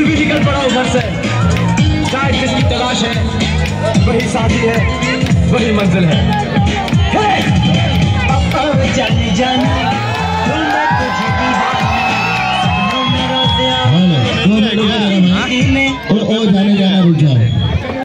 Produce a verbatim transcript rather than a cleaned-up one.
फिर भी निकल पड़ा घर से। शायद जिसकी तलाश है वही साथी है, वही मंजिल है।